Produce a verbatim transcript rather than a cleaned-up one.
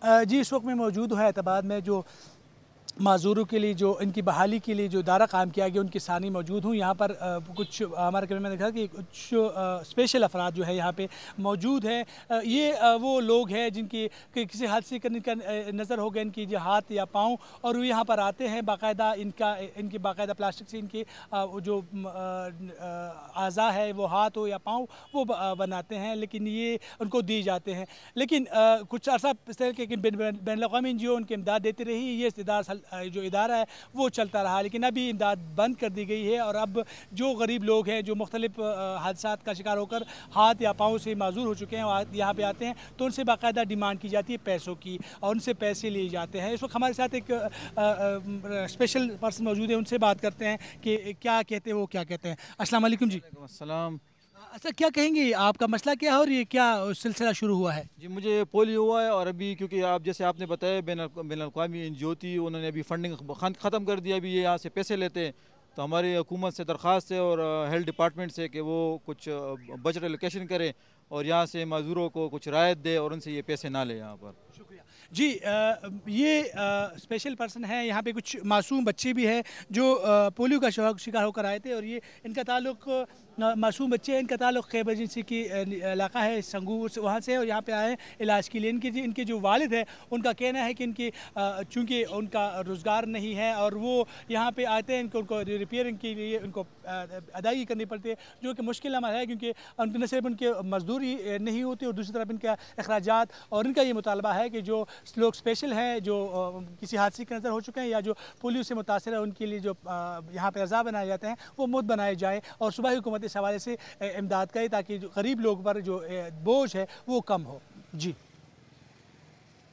जी, इस वक्त मैं मौजूद हूँ हैदराबाद में जो माज़ूरों के लिए जो इनकी बहाली के लिए जो इदारा कायम किया गया उनके सानी मौजूद हूँ। यहाँ पर आ, कुछ हमारे कैमरे में देखा कि कुछ आ, स्पेशल अफराद जो है यहाँ पे मौजूद हैं। आ, ये आ, वो लोग हैं जिनकी कि किसी हादसे करने का नज़र हो गया इनकी जो हाथ या पाँव, और वो यहाँ पर आते हैं बाकायदा इनका इनकी बाकायदा प्लास्टिक से इनके आ, जो आज़ा है वो हाथ हो या पाँव वो बनाते हैं, लेकिन ये उनको दिए जाते हैं। लेकिन आ, कुछ अर्सा इस तरह के बैन अवी एन जी ओ उनकी इमदाद देती रही, ये इदारा जो इदारा है वो चलता रहा, लेकिन अभी इमदाद बंद कर दी गई है। और अब जो गरीब लोग हैं जो मुख्तलिफ हादसात का शिकार होकर हाथ या पाँव से माजूर हो चुके हैं यहाँ पे आते हैं तो उनसे बाकायदा डिमांड की जाती है पैसों की और उनसे पैसे लिए जाते हैं। इस वक्त हमारे साथ एक आ, आ, स्पेशल पर्सन मौजूद है, उनसे बात करते हैं कि क्या कहते हैं वो क्या कहते हैं। अस्सलाम वालेकुम जी। अस्सलाम। अच्छा, क्या कहेंगे, आपका मसला क्या है और ये क्या सिलसिला शुरू हुआ है? जी, मुझे पोलियो हुआ है और अभी क्योंकि आप जैसे आपने बताया बैन बैन अवी एन जी ओ थी, उन्होंने अभी फंडिंग ख़त्म कर दिया, अभी ये यहाँ से पैसे लेते हैं। तो हमारी हुकूमत से दरख्वास्त है और हेल्थ डिपार्टमेंट से कि वो कुछ बजट एलोकेशन करें और यहाँ से मज़दूरों को कुछ रायत दे और उनसे ये पैसे ना ले यहाँ पर। शुक्रिया जी। आ, ये आ, स्पेशल पर्सन है, यहाँ पे कुछ मासूम बच्चे भी हैं जो आ, पोलियो का शिकार होकर आए थे और ये इनका ताल्लुक मासूम बच्चे हैं, इनका ताल्लुक खैबर एजेंसी की इलाका है संगूर से, वहाँ से और यहाँ पे आए हैं इलाज के लिए। इनके इनके जो वालिद है उनका कहना है कि इनकी चूँकि उनका रोज़गार नहीं है और वो यहाँ पे आते हैं, इनको उनको रिपेयरिंग के लिए उनको अदायगी करनी पड़ती है, जो कि मुश्किल अमल है क्योंकि उनके न सिर्फ उनके मजदूरी नहीं होती और दूसरी तरफ इनका अखराजात। और इनका ये मुतालबा है कि जो लोग स्पेशल हैं जो किसी हादसे के नज़र हो चुके हैं या जो पोलियो से मुतासर है उनके लिए जो यहाँ पर अज़ा बनाए जाते हैं वो मुद बनाए जाए और सूबाई हुकूमत इस हवाले से इमदाद करे ताकि जो गरीब लोग पर जो बोझ है वो कम हो। जी।